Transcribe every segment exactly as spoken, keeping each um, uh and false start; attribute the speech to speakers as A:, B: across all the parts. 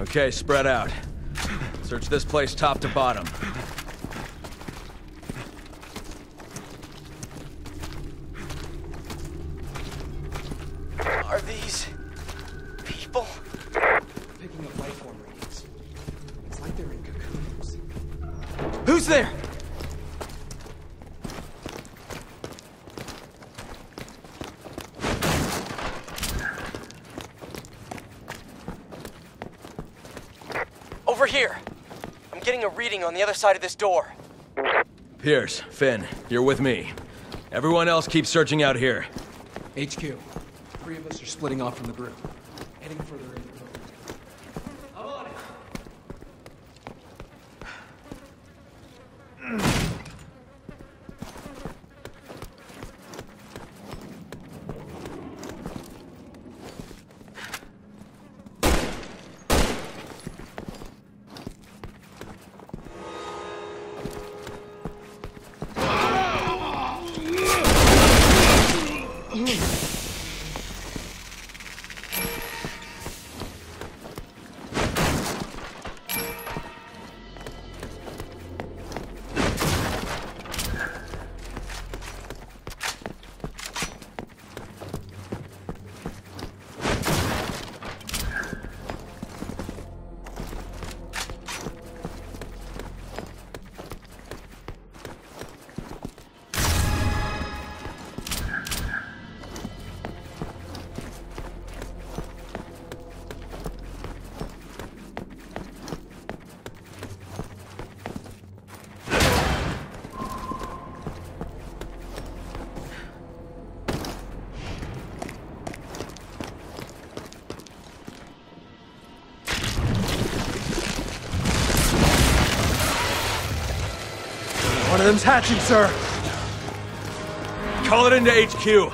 A: Okay, spread out. Search this place top to bottom.
B: Are these... people?
C: Picking up life form readings. It's like they're in cocoons.
B: Who's there? Over here. I'm getting a reading on the other side of this door.
A: Piers, Finn, you're with me. Everyone else keep searching out here.
C: H Q. Three of us are splitting off from the group. Heading further in the building. I'm on it.
A: One of them's hatching, sir. Call it into H Q.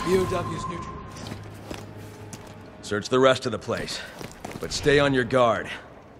C: B O W's neutral.
A: Search the rest of the place, but stay on your guard.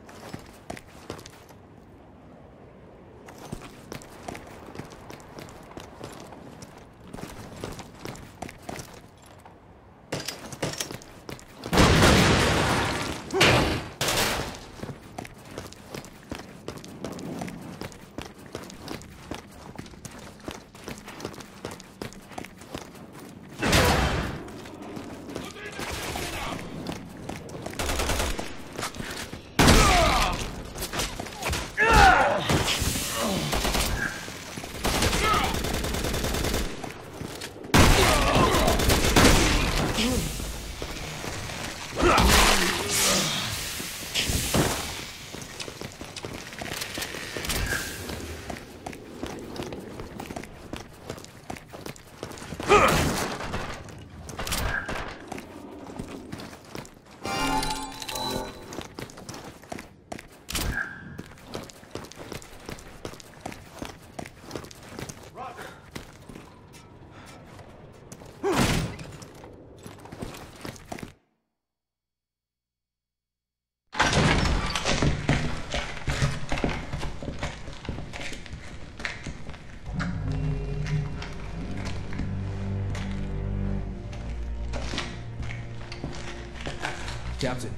C: Captain.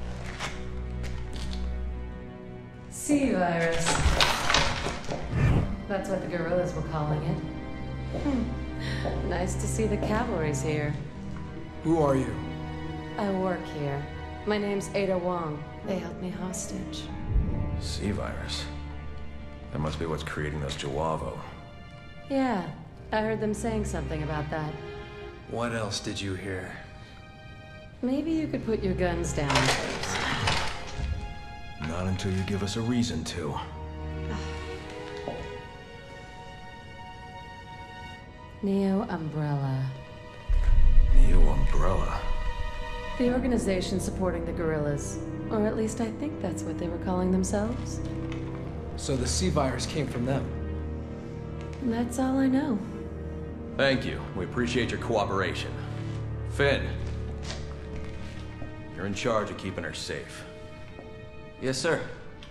D: Sea virus. That's what the guerrillas were calling it. Hmm. Nice to see the cavalry's here.
C: Who are you?
D: I work here. My name's Ada Wong. They held me hostage.
A: Sea virus. That must be what's creating those Jawav.
D: Yeah, I heard them saying something about that.
C: What else did you hear?
D: Maybe you could put your guns down first.
A: Not until you give us a reason to.
D: Neo Umbrella.
A: Neo Umbrella?
D: The organization supporting the guerrillas. Or at least I think that's what they were calling themselves.
C: So the sea virus came from them?
D: That's all I know.
A: Thank you. We appreciate your cooperation. Finn. You're in charge of keeping her safe.
B: Yes, sir.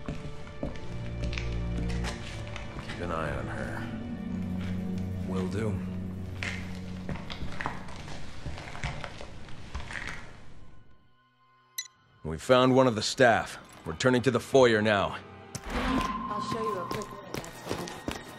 A: Keep an eye on her.
C: Will do.
A: We found one of the staff. We're turning to the foyer now.
D: I'll show you a quick way. That's the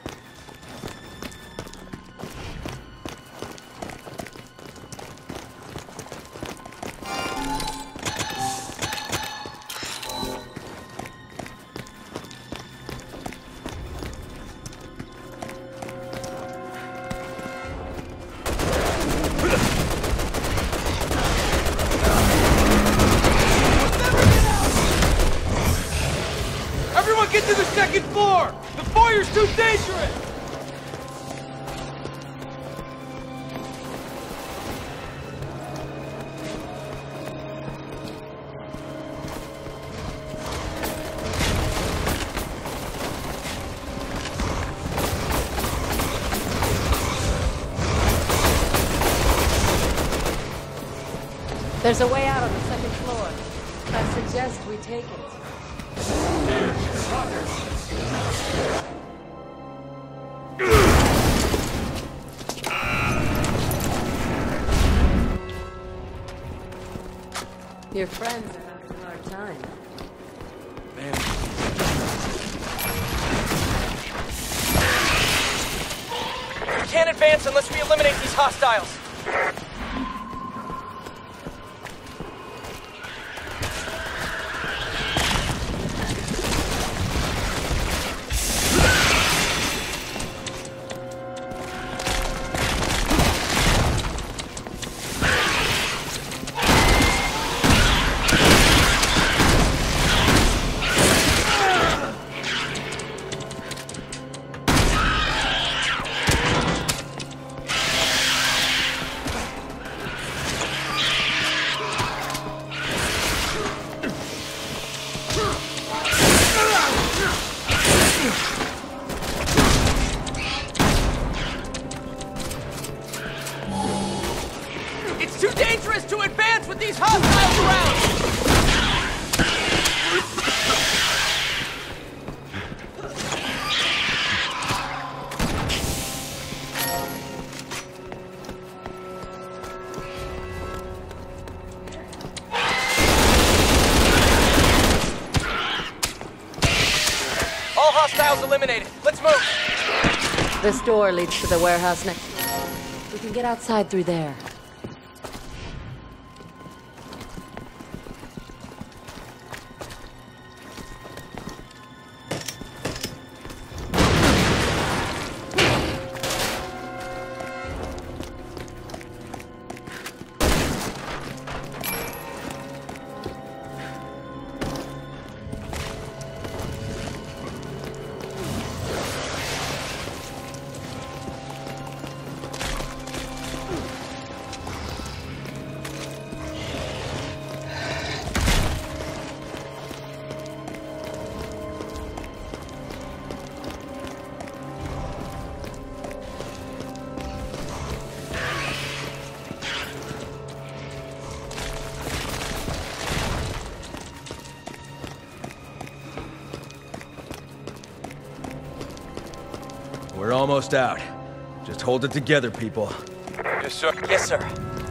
A: Get to the second floor! The foyer's too dangerous!
D: There's a way out on the second floor. I suggest we take it. Your friends are having a hard time.
C: Man.
B: We can't advance unless we eliminate these hostiles. eliminated. Let's move!
D: This door leads to the warehouse next. We can get outside through there.
A: We're almost out. Just hold it together, people.
B: Yes, sir. Yes, sir.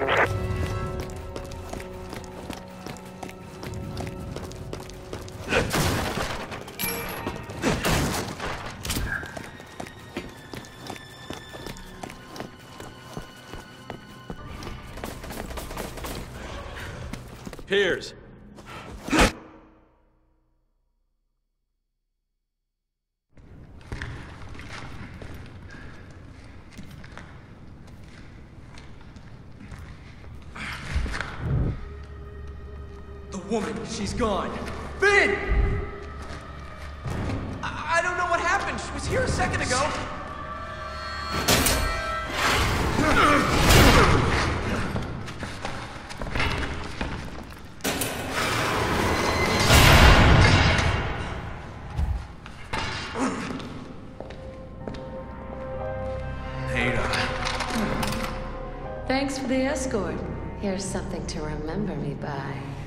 A: Piers.
C: Woman, she's gone. Finn! I, I don't know what happened. She was here a second ago.
D: Thanks for the escort. Here's something to remember me by.